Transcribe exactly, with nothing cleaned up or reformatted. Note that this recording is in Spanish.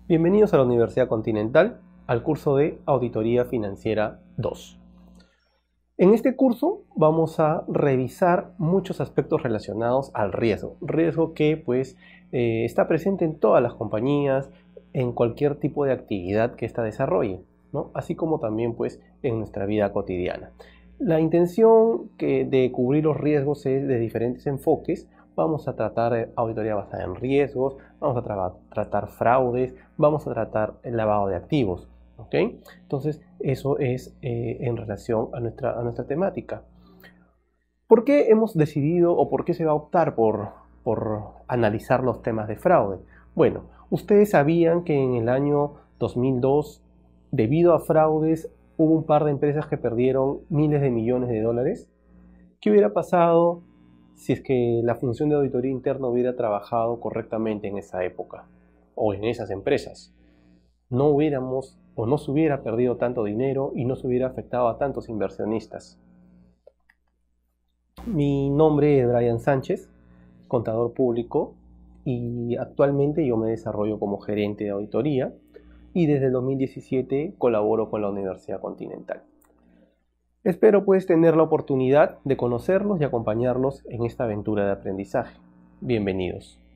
Bienvenidos a la Universidad Continental, al curso de Auditoría Financiera dos. En este curso vamos a revisar muchos aspectos relacionados al riesgo. Riesgo que pues eh, está presente en todas las compañías, en cualquier tipo de actividad que ésta desarrolle, ¿no? Así como también pues en nuestra vida cotidiana. La intención que de cubrir los riesgos es de diferentes enfoques. Vamos a tratar auditoría basada en riesgos, vamos a tra tratar fraudes, vamos a tratar el lavado de activos. ¿Ok? Entonces, eso es eh, en relación a nuestra, a nuestra temática. ¿Por qué hemos decidido o por qué se va a optar por, por analizar los temas de fraude? Bueno, ustedes sabían que en el año dos mil dos, debido a fraudes, hubo un par de empresas que perdieron miles de millones de dólares. ¿Qué hubiera pasado si es que la función de auditoría interna hubiera trabajado correctamente en esa época o en esas empresas? No hubiéramos o no se hubiera perdido tanto dinero y no se hubiera afectado a tantos inversionistas. Mi nombre es Brian Sánchez, contador público, y actualmente yo me desarrollo como gerente de auditoría y desde el dos mil diecisiete colaboro con la Universidad Continental. Espero pues tener la oportunidad de conocerlos y acompañarlos en esta aventura de aprendizaje. Bienvenidos.